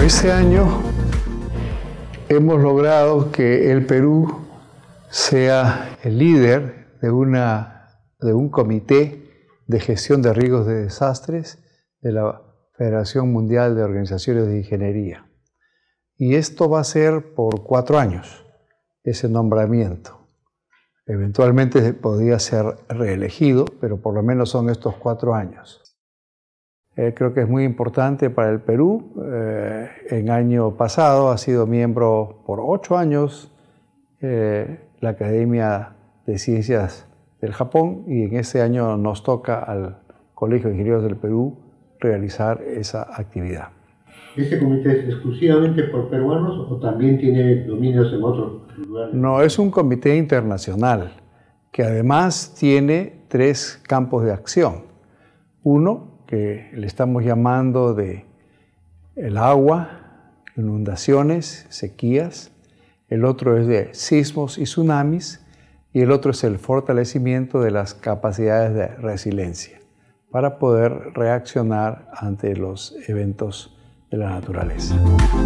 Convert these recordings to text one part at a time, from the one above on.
Este año hemos logrado que el Perú sea el líder de un comité de gestión de riesgos de desastres de la Federación Mundial de Organizaciones de Ingeniería. Y esto va a ser por 4 años, ese nombramiento. Eventualmente podría ser reelegido, pero por lo menos son estos 4 años. Creo que es muy importante para el Perú. En año pasado ha sido miembro por 8 años la Academia de Ciencias del Japón, y en este año nos toca al Colegio de Ingenieros del Perú realizar esa actividad. ¿Este comité es exclusivamente por peruanos o también tiene dominios en otros lugares? No, es un comité internacional que además tiene 3 campos de acción. Uno, que le estamos llamando de el agua, inundaciones, sequías. El otro es de sismos y tsunamis. Y el otro es el fortalecimiento de las capacidades de resiliencia para poder reaccionar ante los eventos de la naturaleza.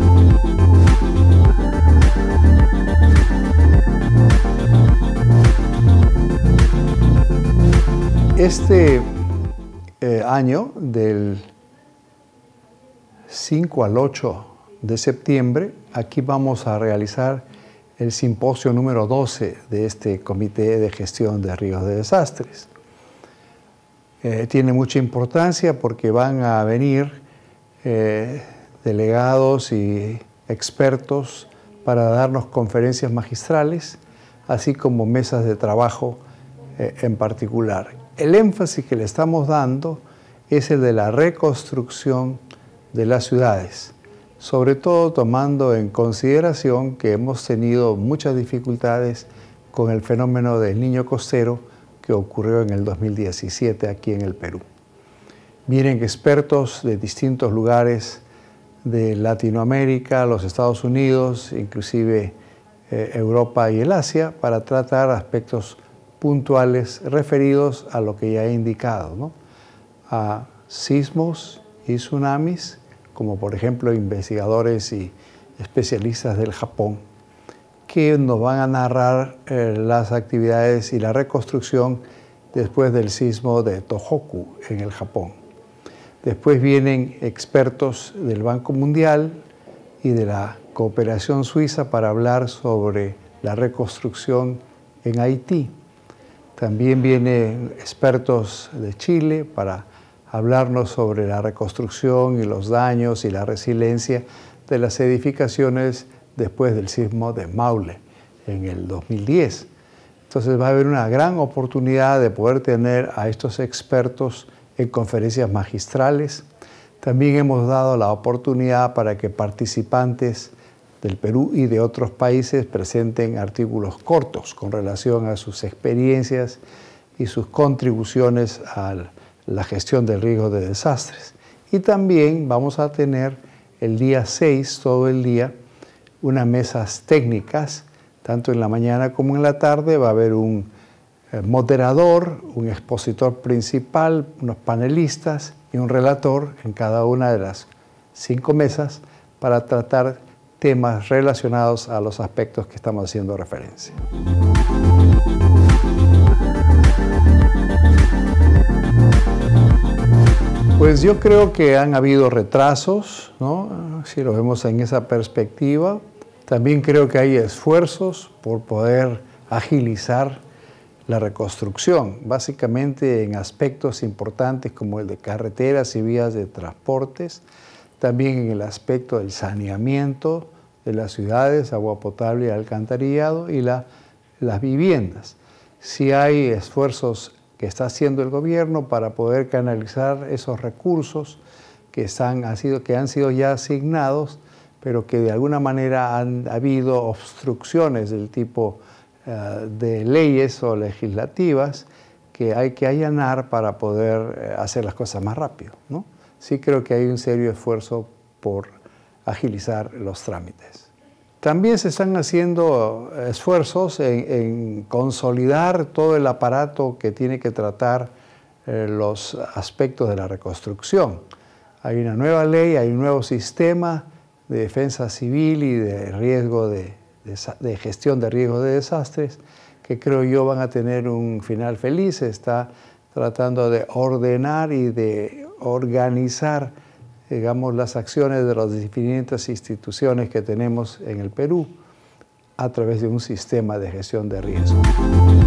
Este año, del 5 al 8 de septiembre, aquí vamos a realizar el simposio número 12 de este Comité de Gestión de Riesgos de Desastres. Tiene mucha importancia porque van a venir delegados y expertos para darnos conferencias magistrales, así como mesas de trabajo en particular. El énfasis que le estamos dando es el de la reconstrucción de las ciudades, sobre todo tomando en consideración que hemos tenido muchas dificultades con el fenómeno del Niño Costero que ocurrió en el 2017 aquí en el Perú. Vienen expertos de distintos lugares de Latinoamérica, los Estados Unidos, inclusive Europa y el Asia, para tratar aspectos puntuales referidos a lo que ya he indicado, ¿no? A sismos y tsunamis, como por ejemplo investigadores y especialistas del Japón, que nos van a narrar las actividades y la reconstrucción después del sismo de Tohoku en el Japón. Después vienen expertos del Banco Mundial y de la Cooperación Suiza para hablar sobre la reconstrucción en Haití. También vienen expertos de Chile para hablarnos sobre la reconstrucción y los daños y la resiliencia de las edificaciones después del sismo de Maule en el 2010. Entonces va a haber una gran oportunidad de poder tener a estos expertos en conferencias magistrales. También hemos dado la oportunidad para que participantes del Perú y de otros países presenten artículos cortos con relación a sus experiencias y sus contribuciones a la gestión del riesgo de desastres. Y también vamos a tener el día 6, todo el día, unas mesas técnicas, tanto en la mañana como en la tarde. Va a haber un moderador, un expositor principal, unos panelistas y un relator en cada una de las 5 mesas para tratar temas relacionados a los aspectos que estamos haciendo referencia. Pues yo creo que han habido retrasos, ¿no? Si lo vemos en esa perspectiva. También creo que hay esfuerzos por poder agilizar la reconstrucción, básicamente en aspectos importantes como el de carreteras y vías de transportes, también en el aspecto del saneamiento de las ciudades, agua potable y alcantarillado, y las viviendas. Sí hay esfuerzos que está haciendo el gobierno para poder canalizar esos recursos que han sido ya asignados, pero que de alguna manera han habido obstrucciones del tipo de leyes o legislativas que hay que allanar para poder hacer las cosas más rápido, ¿no? Sí creo que hay un serio esfuerzo por agilizar los trámites. También se están haciendo esfuerzos en consolidar todo el aparato que tiene que tratar los aspectos de la reconstrucción. Hay una nueva ley, hay un nuevo sistema de Defensa Civil y de riesgo de gestión de riesgos de desastres, que creo yo van a tener un final feliz. Se está tratando de ordenar y de organizar, digamos, las acciones de las diferentes instituciones que tenemos en el Perú a través de un sistema de gestión de riesgo.